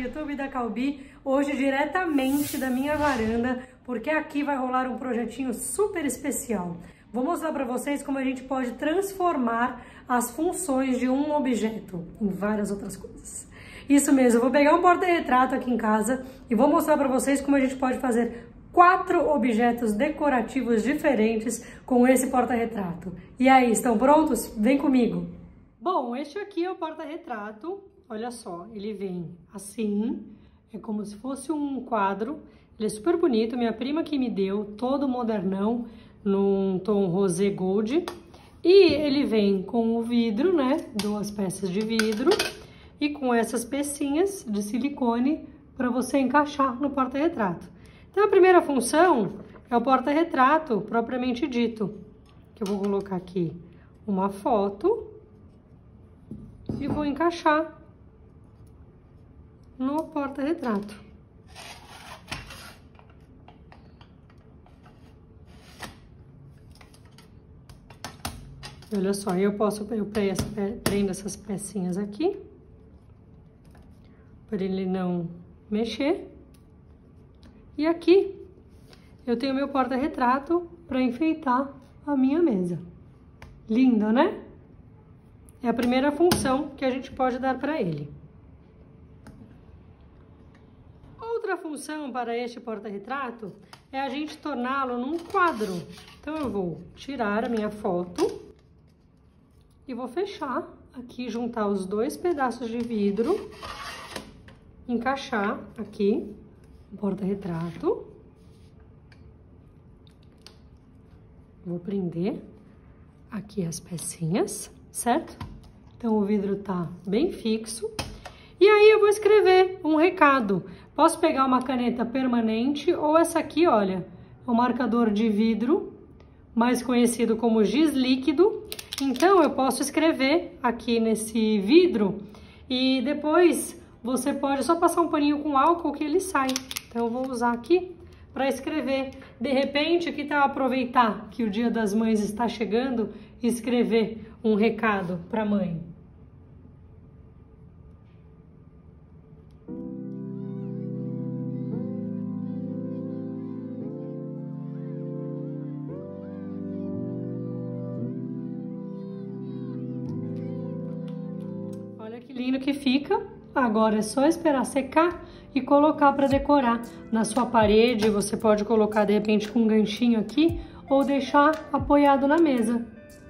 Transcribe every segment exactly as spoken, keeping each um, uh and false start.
YouTube da Calbi, hoje diretamente da minha varanda, porque aqui vai rolar um projetinho super especial. Vou mostrar para vocês como a gente pode transformar as funções de um objeto em várias outras coisas. Isso mesmo, eu vou pegar um porta-retrato aqui em casa e vou mostrar para vocês como a gente pode fazer quatro objetos decorativos diferentes com esse porta-retrato. E aí, estão prontos? Vem comigo! Bom, este aqui é o porta-retrato. Olha só, ele vem assim, é como se fosse um quadro. Ele é super bonito, minha prima que me deu, todo modernão, num tom rosé gold. E ele vem com o vidro, né, duas peças de vidro, e com essas pecinhas de silicone para você encaixar no porta-retrato. Então, a primeira função é o porta-retrato propriamente dito, que eu vou colocar aqui uma foto e vou encaixar no porta-retrato. Olha só, eu posso, eu prendo essas pecinhas aqui, para ele não mexer. E aqui eu tenho meu porta-retrato para enfeitar a minha mesa. Lindo, né? É a primeira função que a gente pode dar para ele. Outra função para este porta-retrato é a gente torná-lo num quadro. Então eu vou tirar a minha foto e vou fechar aqui, juntar os dois pedaços de vidro, encaixar aqui o porta-retrato. Vou prender aqui as pecinhas, certo? Então o vidro tá bem fixo. E aí eu vou escrever um recado. Posso pegar uma caneta permanente ou essa aqui, olha, o marcador de vidro, mais conhecido como giz líquido. Então eu posso escrever aqui nesse vidro e depois você pode só passar um paninho com álcool que ele sai. Então eu vou usar aqui para escrever. De repente, que tal aproveitar que o Dia das Mães está chegando e escrever um recado para a mãe? Olha que lindo que fica. Agora é só esperar secar e colocar para decorar na sua parede. Você pode colocar de repente com um ganchinho aqui ou deixar apoiado na mesa.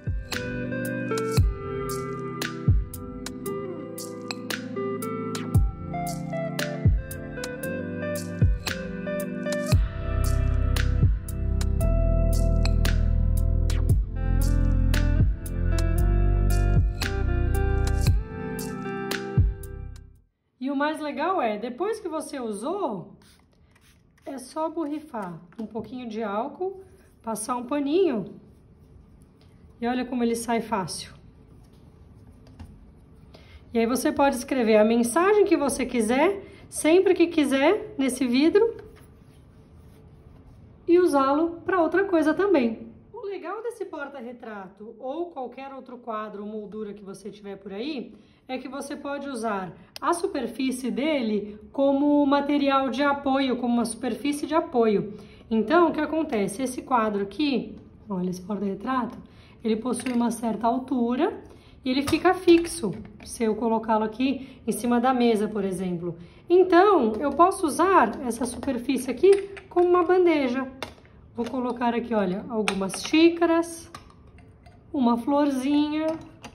E o mais legal é, depois que você usou, é só borrifar um pouquinho de álcool, passar um paninho e olha como ele sai fácil. E aí você pode escrever a mensagem que você quiser, sempre que quiser, nesse vidro e usá-lo para outra coisa também. O legal desse porta-retrato ou qualquer outro quadro ou moldura que você tiver por aí é que você pode usar a superfície dele como material de apoio, como uma superfície de apoio. Então, o que acontece? Esse quadro aqui, olha, esse porta-retrato, ele possui uma certa altura e ele fica fixo, se eu colocá-lo aqui em cima da mesa, por exemplo. Então, eu posso usar essa superfície aqui como uma bandeja. Vou colocar aqui, olha, algumas xícaras, uma florzinha,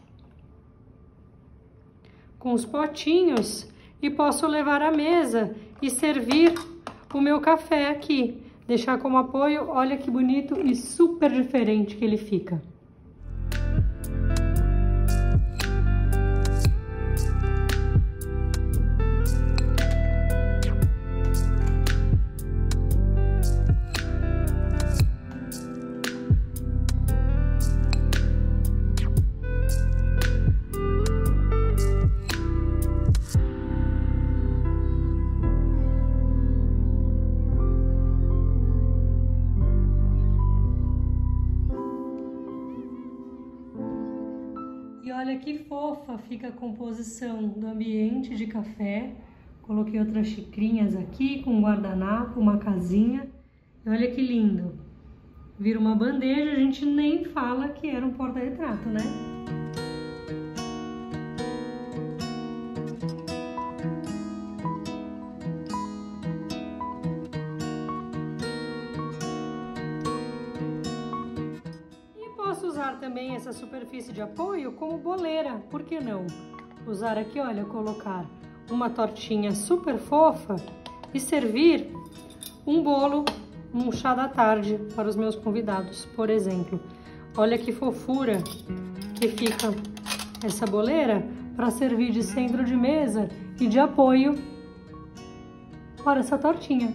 com os potinhos, e posso levar à mesa e servir o meu café aqui. Deixar como apoio, olha que bonito e super diferente que ele fica. E olha que fofa fica a composição do ambiente de café Coloquei outras xicrinhas aqui com guardanapo, uma casinha. E olha que lindo. Vira uma bandeja, a gente nem fala que era um porta-retrato, né? Posso usar também essa superfície de apoio como boleira, por que não? Usar aqui, olha, colocar uma tortinha super fofa e servir um bolo, um chá da tarde para os meus convidados, por exemplo. Olha que fofura que fica essa boleira para servir de centro de mesa e de apoio para essa tortinha.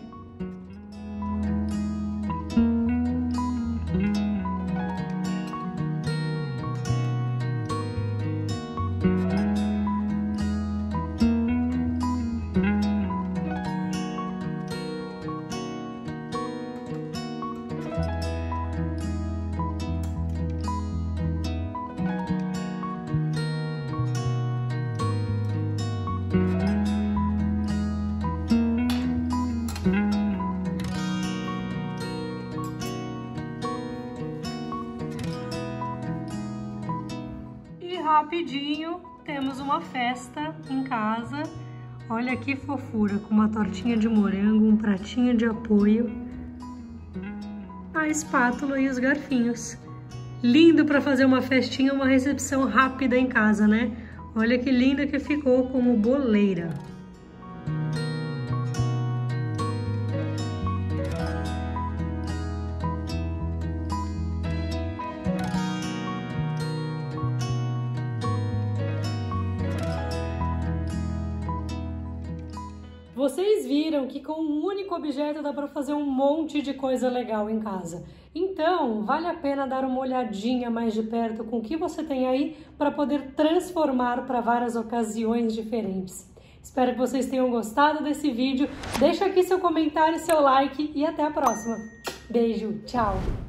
Rapidinho, temos uma festa em casa. Olha que fofura, com uma tortinha de morango, um pratinho de apoio, a espátula e os garfinhos. Lindo para fazer uma festinha, uma recepção rápida em casa, né? Olha que linda que ficou como boleira. Vocês viram que com um único objeto dá para fazer um monte de coisa legal em casa. Então, vale a pena dar uma olhadinha mais de perto com o que você tem aí para poder transformar para várias ocasiões diferentes. Espero que vocês tenham gostado desse vídeo. Deixa aqui seu comentário, seu like e até a próxima. Beijo, tchau!